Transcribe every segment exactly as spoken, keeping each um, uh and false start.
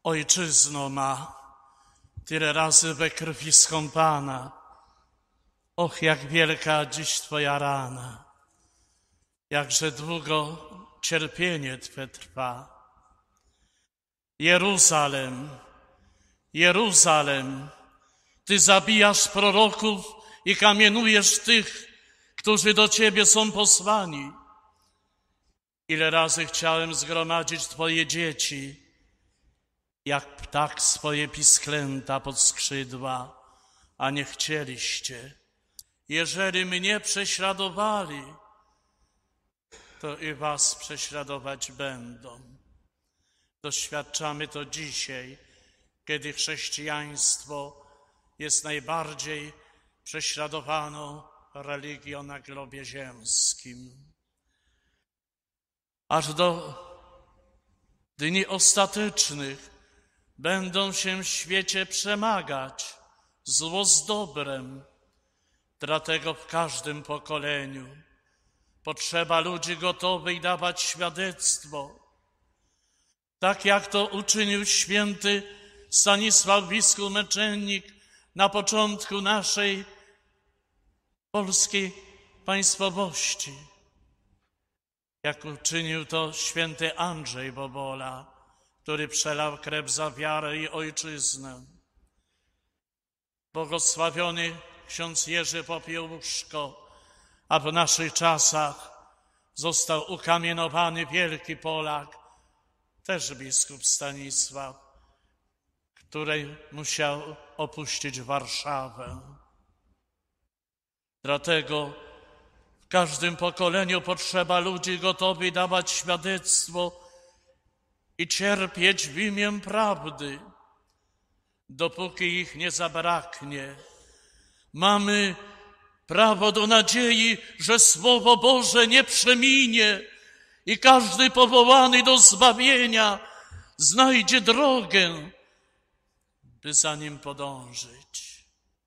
Ojczyzno ma, tyle razy we krwi skąpana, och, jak wielka dziś Twoja rana, jakże długo cierpienie Twe trwa. Jeruzalem, Jeruzalem, Ty zabijasz proroków i kamienujesz tych, którzy do Ciebie są posłani. Ile razy chciałem zgromadzić Twoje dzieci, jak ptak swoje pisklęta pod skrzydła, a nie chcieliście. Jeżeli mnie prześladowali, to i was prześladować będą. Doświadczamy to dzisiaj, kiedy chrześcijaństwo jest najbardziej prześladowaną religią na globie ziemskim. Aż do dni ostatecznych będą się w świecie przemagać zło z dobrem. Dlatego w każdym pokoleniu potrzeba ludzi gotowych dawać świadectwo. Tak jak to uczynił święty Stanisław biskup męczennik na początku naszej polskiej państwowości. Jak uczynił to święty Andrzej Bobola, który przelał krew za wiarę i ojczyznę. Błogosławiony ksiądz Jerzy Popiełuszko, a w naszych czasach został ukamienowany wielki Polak, też biskup Stanisław, który musiał opuścić Warszawę. Dlatego w każdym pokoleniu potrzeba ludzi gotowych dawać świadectwo i cierpieć w imię prawdy, dopóki ich nie zabraknie. Mamy prawo do nadziei, że Słowo Boże nie przeminie i każdy powołany do zbawienia znajdzie drogę, by za nim podążyć.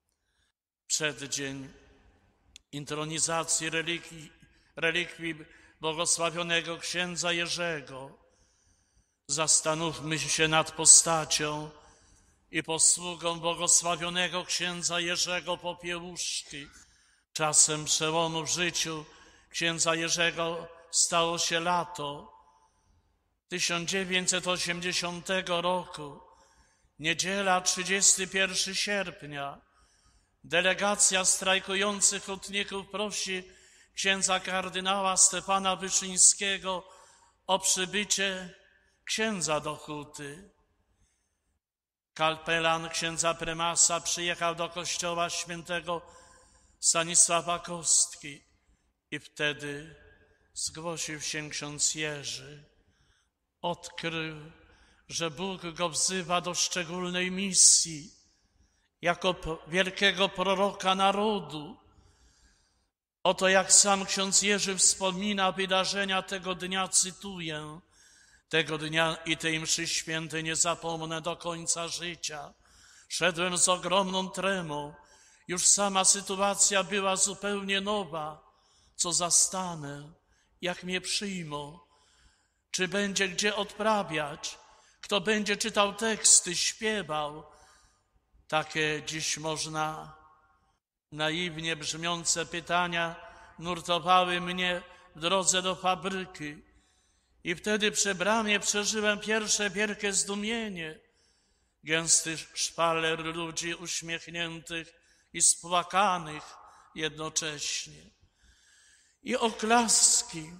Przeddzień intronizacji relikwii, relikwii błogosławionego księdza Jerzego. Zastanówmy się nad postacią i posługą błogosławionego księdza Jerzego Popiełuszki. Czasem przełomu w życiu księdza Jerzego stało się lato tysiąc dziewięćset osiemdziesiątego roku, niedziela trzydziestego pierwszego sierpnia. Delegacja strajkujących hutników prosi księdza kardynała Stefana Wyszyńskiego o przybycie księdza do huty. Kapelan księdza prymasa przyjechał do kościoła świętego Stanisława Kostki i wtedy zgłosił się ksiądz Jerzy. Odkrył, że Bóg go wzywa do szczególnej misji jako wielkiego proroka narodu. Oto jak sam ksiądz Jerzy wspomina wydarzenia tego dnia, cytuję: tego dnia i tej mszy świętej nie zapomnę do końca życia. Szedłem z ogromną tremą. Już sama sytuacja była zupełnie nowa. Co zastanę, jak mnie przyjmą, czy będzie gdzie odprawiać, kto będzie czytał teksty, śpiewał. Takie dziś można naiwnie brzmiące pytania nurtowały mnie w drodze do fabryki. I wtedy przy bramie przeżyłem pierwsze wielkie zdumienie. Gęsty szpaler ludzi uśmiechniętych i spłakanych jednocześnie. I oklaski.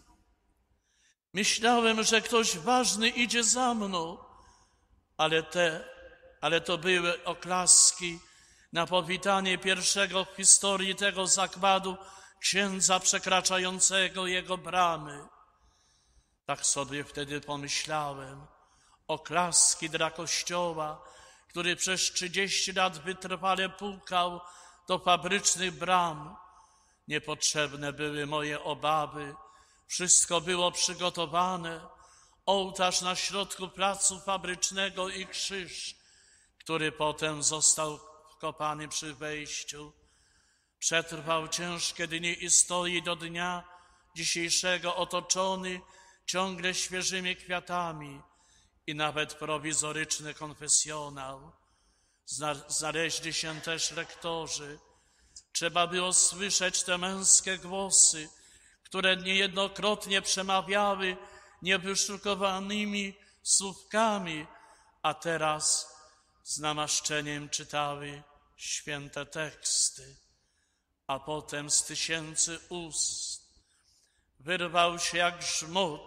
Myślałem, że ktoś ważny idzie za mną, ale, te, ale to były oklaski na powitanie pierwszego w historii tego zakładu księdza przekraczającego jego bramy. Tak sobie wtedy pomyślałem. Oklaski dla Kościoła, który przez trzydzieści lat wytrwale pukał do fabrycznych bram. Niepotrzebne były moje obawy. Wszystko było przygotowane. Ołtarz na środku placu fabrycznego i krzyż, który potem został wkopany przy wejściu. Przetrwał ciężkie dni i stoi do dnia dzisiejszego otoczony ciągle świeżymi kwiatami i nawet prowizoryczny konfesjonał. Znaleźli się też lektorzy. Trzeba było słyszeć te męskie głosy, które niejednokrotnie przemawiały niewyszukowanymi słówkami, a teraz z namaszczeniem czytały święte teksty. A potem z tysięcy ust wyrwał się jak żmud.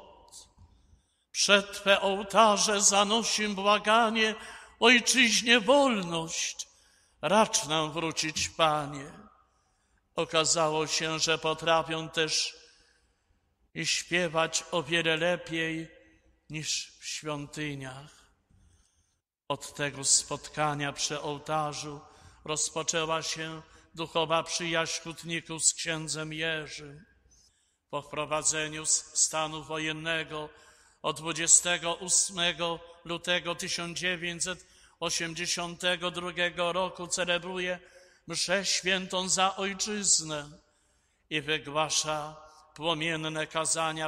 Przed Twe ołtarze zanosim błaganie, Ojczyźnie wolność, racz nam wrócić, Panie. Okazało się, że potrafią też i śpiewać o wiele lepiej niż w świątyniach. Od tego spotkania przy ołtarzu rozpoczęła się duchowa przyjaźń hutników z księdzem Jerzym. Po wprowadzeniu stanu wojennego od dwudziestego ósmego lutego tysiąc dziewięćset osiemdziesiątego drugiego roku celebruje mszę świętą za ojczyznę i wygłasza płomienne kazania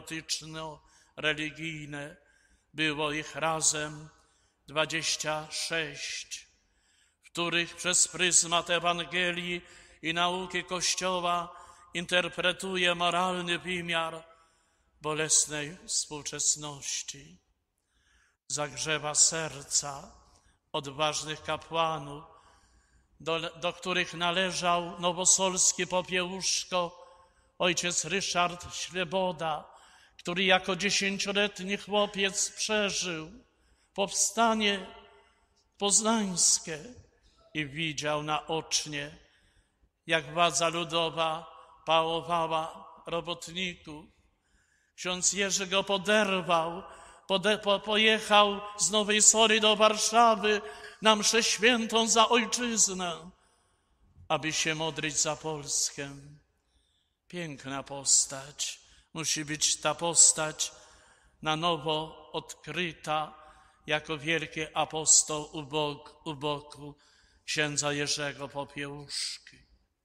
patriotyczno-religijne. Było ich razem dwadzieścia sześć, w których przez pryzmat Ewangelii i nauki Kościoła interpretuje moralny wymiar bolesnej współczesności. Zagrzewa serca odważnych kapłanów, do, do których należał nowosolski popiełuszko ojciec Ryszard Śreboda, który jako dziesięcioletni chłopiec przeżył powstanie poznańskie i widział naocznie, jak władza ludowa pałowała robotników. Ksiądz Jerzy go poderwał, pode, po, pojechał z Nowej Soli do Warszawy na mszę świętą za ojczyznę, aby się modlić za Polskę. Piękna postać. Musi być ta postać na nowo odkryta jako wielki apostoł u boku, u boku księdza Jerzego Popiełuszki.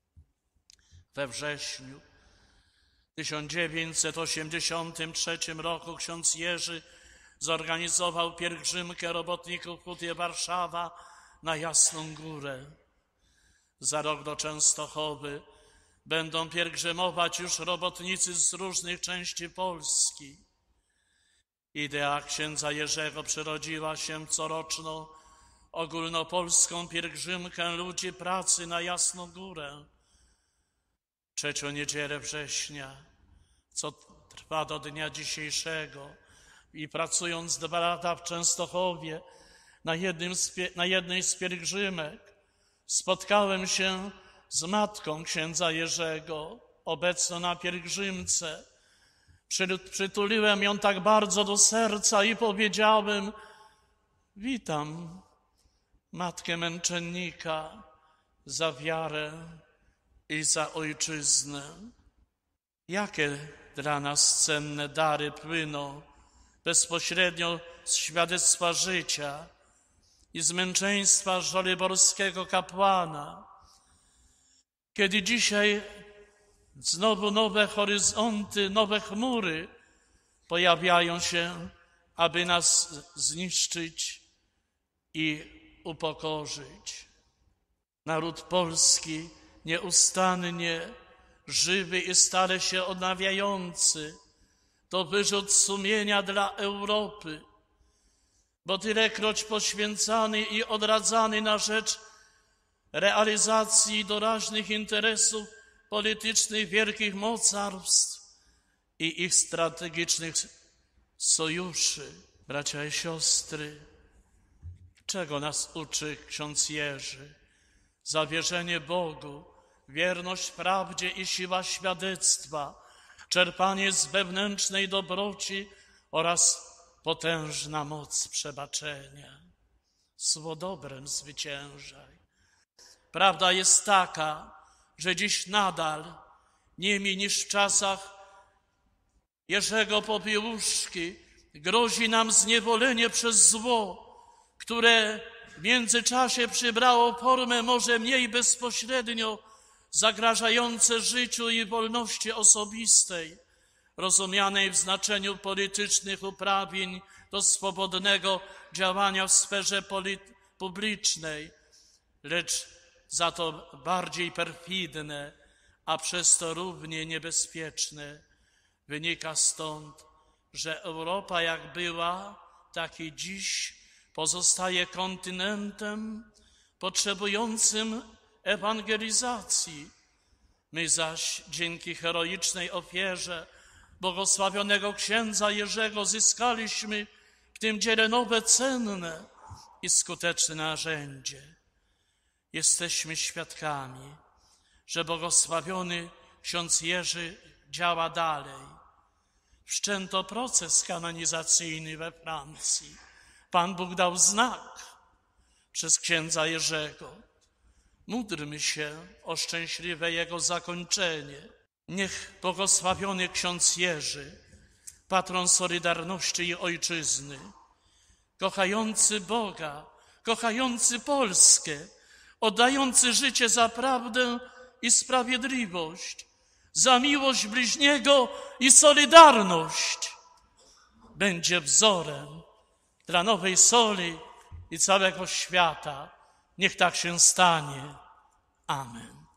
We wrześniu tysiąc dziewięćset osiemdziesiątym trzecim roku ksiądz Jerzy zorganizował pielgrzymkę robotników Huty Warszawa na Jasną Górę. Za rok do Częstochowy będą pielgrzymować już robotnicy z różnych części Polski. Idea księdza Jerzego przerodziła się w coroczną ogólnopolską pielgrzymkę ludzi pracy na Jasną Górę. Trzecią niedzielę września, co trwa do dnia dzisiejszego, i pracując dwa lata w Częstochowie na, jednym z, na jednej z pielgrzymek, spotkałem się z matką księdza Jerzego, obecną na pielgrzymce. Przytuliłem ją tak bardzo do serca i powiedziałem: witam matkę męczennika za wiarę i za ojczyznę. Jakie dla nas cenne dary płyną bezpośrednio z świadectwa życia i z męczeństwa żoliborskiego kapłana. Kiedy dzisiaj znowu nowe horyzonty, nowe chmury pojawiają się, aby nas zniszczyć i upokorzyć. Naród polski nieustannie żywy i stale się odnawiający to wyrzut sumienia dla Europy, bo tylekroć poświęcany i odradzany na rzecz realizacji doraźnych interesów politycznych wielkich mocarstw i ich strategicznych sojuszy. Bracia i siostry, czego nas uczy ksiądz Jerzy? Zawierzenie Bogu, wierność prawdzie i siła świadectwa, czerpanie z wewnętrznej dobroci oraz potężna moc przebaczenia. Słowo dobrem zwyciężaj. Prawda jest taka, że dziś nadal, nie mniej niż w czasach Jerzego Popiełuszki, grozi nam zniewolenie przez zło, które w międzyczasie przybrało formę może mniej bezpośrednio zagrażające życiu i wolności osobistej, rozumianej w znaczeniu politycznych uprawnień do swobodnego działania w sferze publicznej, lecz za to bardziej perfidne, a przez to równie niebezpieczne. Wynika stąd, że Europa jak była, tak i dziś pozostaje kontynentem potrzebującym ewangelizacji. My zaś dzięki heroicznej ofierze błogosławionego księdza Jerzego zyskaliśmy w tym dziele nowe, cenne i skuteczne narzędzie. Jesteśmy świadkami, że błogosławiony ksiądz Jerzy działa dalej. Wszczęto proces kanonizacyjny we Francji. Pan Bóg dał znak przez księdza Jerzego. Módlmy się o szczęśliwe jego zakończenie. Niech błogosławiony ksiądz Jerzy, patron Solidarności i Ojczyzny, kochający Boga, kochający Polskę, oddający życie za prawdę i sprawiedliwość, za miłość bliźniego i solidarność, będzie wzorem dla Nowej Soli i całego świata. Niech tak się stanie. Amen.